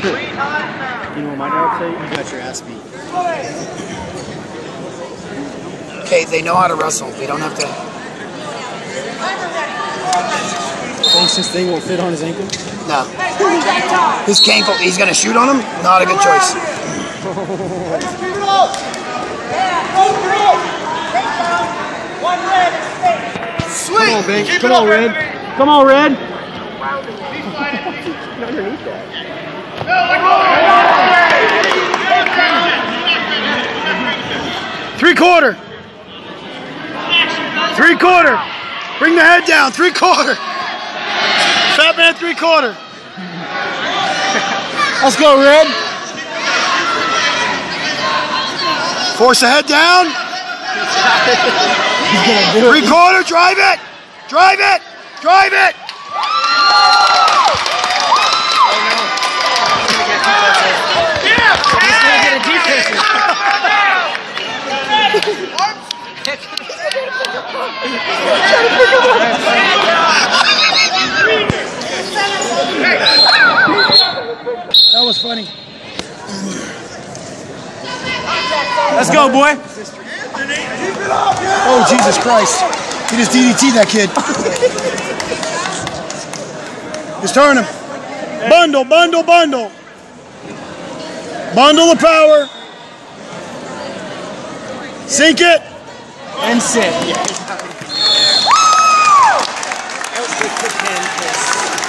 You know what my dad would say? You got your ass beat. Okay, they know how to wrestle. They don't have to. Thinks this thing won't fit on his ankle? No. His ankle, he's going to shoot on him? Not a good choice. Sweet! Come on, babe. Come on, Red. Come on, Red. Underneath that. Three-quarter. Three-quarter. Bring the head down. Three-quarter. Fat man, three-quarter. Let's go, Red. Force the head down. Three-quarter. Drive it. Drive it. Drive it. That was funny. Let's go, boy. Oh, Jesus Christ. He just DDT'd that kid. Just turn him. Bundle, bundle, bundle. Bundle of power. Sink it. And sit.